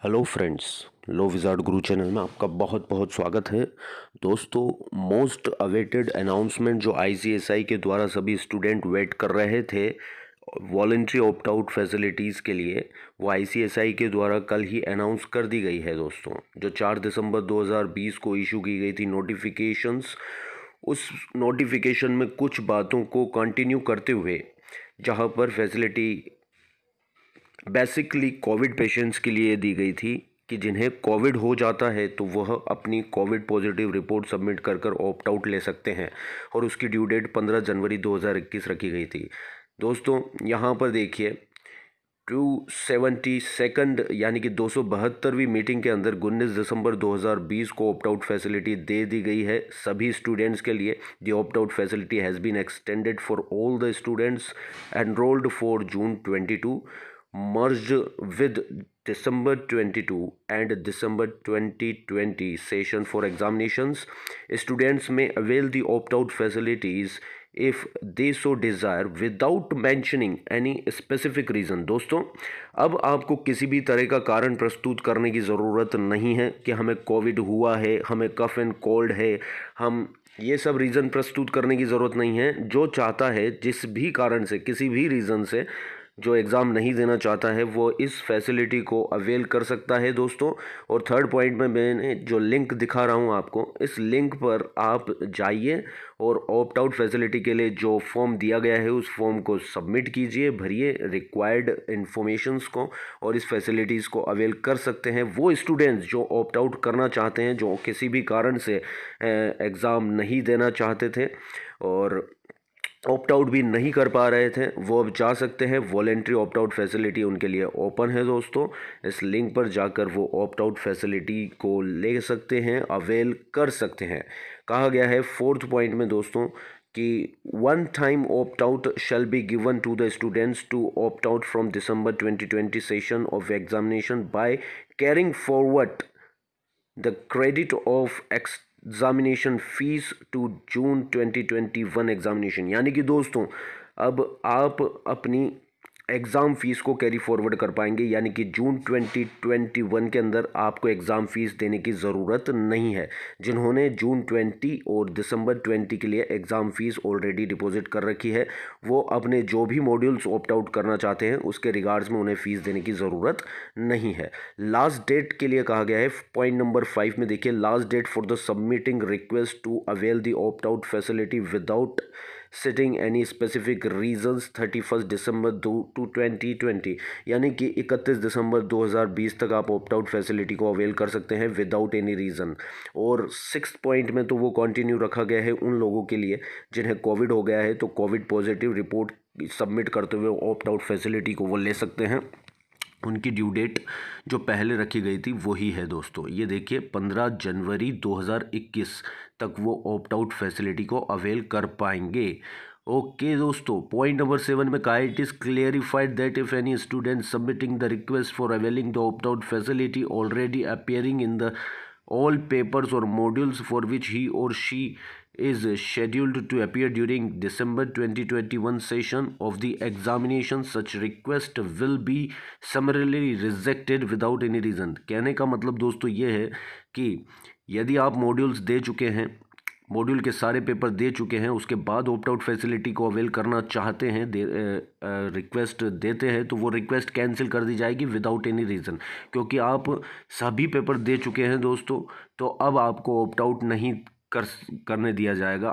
Hello friends, law wizard Guru channel में आपका बहुत बहुत स्वागत है। दोस्तों, मोस्ट अवेटेड अनाउंसमेंट जो आईसीएसआई के द्वारा सभी स्टूडेंट वेट कर रहे थे वॉलेंट्री ऑप्ट आउट फैसिलिटीज़ के लिए, वो आईसीएसआई के द्वारा कल ही अनाउंस कर दी गई है। दोस्तों, जो 4 दिसंबर 2020 को इशू की गई थी नोटिफिकेशंस, उस नोटिफिकेशन में कुछ बातों को कंटिन्यू करते हुए, जहां पर फैसिलिटी बेसिकली कोविड पेशेंट्स के लिए दी गई थी कि जिन्हें कोविड हो जाता है तो वह अपनी कोविड पॉजिटिव रिपोर्ट सबमिट कर कर ऑप्ट आउट ले सकते हैं, और उसकी ड्यू डेट 15 जनवरी 2021 रखी गई थी। दोस्तों, यहाँ पर देखिए 272 यानी कि 272वीं मीटिंग के अंदर 19 दिसंबर 2020 को ऑप्ट आउट फैसिलिटी दे दी गई है सभी स्टूडेंट्स के लिए। The opt out facility has been extended for all the students enrolled for June 22 merged with December 22 and December 2020 session for examinations. Students may avail the opt-out facilities if they so desire without mentioning any specific reason. दोस्तों, अब आपको किसी भी तरह का कारण प्रस्तुत करने की ज़रूरत नहीं है कि हमें कोविड हुआ है, हमें कफ एंड कोल्ड है, हम ये सब रीज़न प्रस्तुत करने की ज़रूरत नहीं है। जो चाहता है जिस भी कारण से, किसी भी रीज़न से जो एग्ज़ाम नहीं देना चाहता है, वो इस फैसिलिटी को अवेल कर सकता है। दोस्तों, और थर्ड पॉइंट में मैंने जो लिंक दिखा रहा हूँ आपको, इस लिंक पर आप जाइए और ऑप्ट आउट फैसिलिटी के लिए जो फॉर्म दिया गया है उस फॉर्म को सबमिट कीजिए, भरिए रिक्वायर्ड इन्फॉर्मेशंस को, और इस फैसिलिटीज़ को अवेल कर सकते हैं वो स्टूडेंट्स जो ऑप्ट आउट करना चाहते हैं, जो किसी भी कारण से एग्ज़ाम नहीं देना चाहते थे और ऑप्ट आउट भी नहीं कर पा रहे थे, वो अब जा सकते हैं। वॉलेंट्री ऑप्ट आउट फैसिलिटी उनके लिए ओपन है। दोस्तों, इस लिंक पर जाकर वो ऑप्ट आउट फैसिलिटी को ले सकते हैं, अवेल कर सकते हैं। कहा गया है फोर्थ पॉइंट में दोस्तों कि one time opt out shall be given to the students to opt out from December 2020 session of examination by carrying forward the credit of examination fees to June 2021 examination. यानी कि दोस्तों, अब आप अपनी exam fees को carry forward कर पाएंगे, यानी कि जून 2021 के अंदर आपको एग्ज़ाम फ़ीस देने की ज़रूरत नहीं है। जिन्होंने जून 20 और दिसंबर 20 के लिए एग्ज़ाम फ़ीस ऑलरेडी डिपॉजिट कर रखी है, वो अपने जो भी मॉड्यूल्स ऑप्ट आउट करना चाहते हैं उसके रिगार्ड्स में उन्हें फ़ीस देने की ज़रूरत नहीं है। लास्ट डेट के लिए कहा गया है पॉइंट नंबर 5 में, देखिए, last date for the submitting request to avail the opt out facility without citing any specific reasons 31 दिसंबर 2020, यानी कि 31 दिसंबर 2020 तक आप ऑप्ट आउट फैसिलिटी को अवेल कर सकते हैं विदाउट एनी रीज़न। और 6th पॉइंट में तो वो कंटिन्यू रखा गया है उन लोगों के लिए जिन्हें कोविड हो गया है, तो कोविड पॉजिटिव रिपोर्ट सबमिट करते हुए ऑप्ट आउट फैसिलिटी को वो ले सकते हैं। उनकी ड्यू डेट जो पहले रखी गई थी वही है। दोस्तों, ये देखिए 15 जनवरी 2021 तक वो ऑप्ट आउट फैसिलिटी को अवेल कर पाएंगे। ओके दोस्तों, पॉइंट नंबर 7 में कहा, it is clarified that if any student submitting the request for availing the opt out facility already appearing in the all papers or modules for which he or she is scheduled to appear during December 2021 session of the examination, such request will be summarily rejected without any reason। कहने का मतलब दोस्तों ये है कि यदि आप modules दे चुके हैं, मॉड्यूल के सारे पेपर दे चुके हैं, उसके बाद ऑप्ट आउट फैसिलिटी को अवेल करना चाहते हैं, रिक्वेस्ट देते हैं, तो वो रिक्वेस्ट कैंसिल कर दी जाएगी विदाउट एनी रीज़न। क्योंकि आप सभी पेपर दे चुके हैं दोस्तों, तो अब आपको ऑप्ट आउट नहीं करने दिया जाएगा।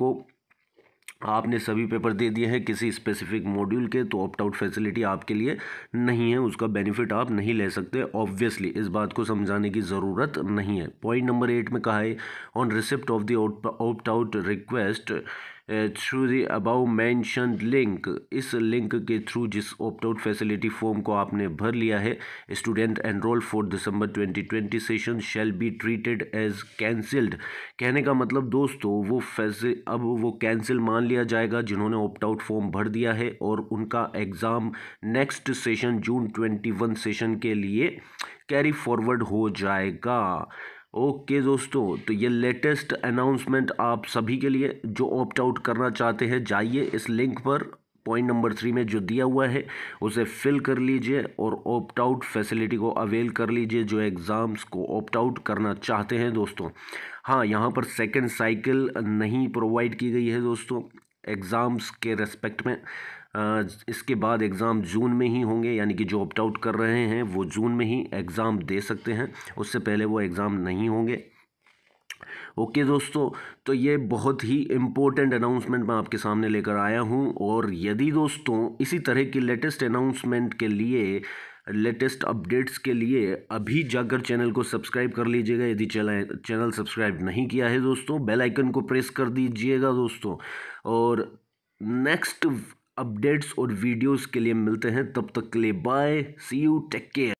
आपने सभी पेपर दे दिए हैं किसी स्पेसिफिक मॉड्यूल के, तो ऑप्ट आउट फैसिलिटी आपके लिए नहीं है, उसका बेनिफिट आप नहीं ले सकते। ऑब्वियसली इस बात को समझाने की ज़रूरत नहीं है। पॉइंट नंबर 8 में कहा है, on receipt of the opt out request through the above mentioned link, इस लिंक के थ्रू जिस ऑप्ट आउट फैसिलिटी फॉर्म को आपने भर लिया है, student enrol for December 2020 session shall be treated as cancelled. कहने का मतलब दोस्तों, अब वो कैंसिल मान लिया जाएगा जिन्होंने ऑप्ट आउट फॉर्म भर दिया है, और उनका exam next session June 21 session के लिए कैरी फॉरवर्ड हो जाएगा। ओके दोस्तों, तो ये लेटेस्ट अनाउंसमेंट आप सभी के लिए जो ऑप्ट आउट करना चाहते हैं, जाइए इस लिंक पर, पॉइंट नंबर 3 में जो दिया हुआ है उसे फिल कर लीजिए और ऑप्ट आउट फैसिलिटी को अवेल कर लीजिए जो एग्ज़ाम्स को ऑप्ट आउट करना चाहते हैं दोस्तों। हाँ, यहाँ पर सेकंड साइकिल नहीं प्रोवाइड की गई है दोस्तों एग्ज़ाम्स के रेस्पेक्ट में। इसके बाद एग्ज़ाम जून में ही होंगे, यानी कि जो ऑप्ट आउट कर रहे हैं वो जून में ही एग्ज़ाम दे सकते हैं, उससे पहले वो एग्ज़ाम नहीं होंगे। ओके दोस्तों, तो ये बहुत ही इम्पोर्टेंट अनाउंसमेंट मैं आपके सामने लेकर आया हूँ। और यदि दोस्तों इसी तरह की लेटेस्ट अनाउंसमेंट के लिए, लेटेस्ट अपडेट्स के लिए अभी जाकर चैनल को सब्सक्राइब कर लीजिएगा। यदि चैनल सब्सक्राइब नहीं किया है दोस्तों, बेल आइकन को प्रेस कर दीजिएगा दोस्तों। और नेक्स्ट अपडेट्स और वीडियोस के लिए मिलते हैं, तब तक के लिए bye, see you, take care.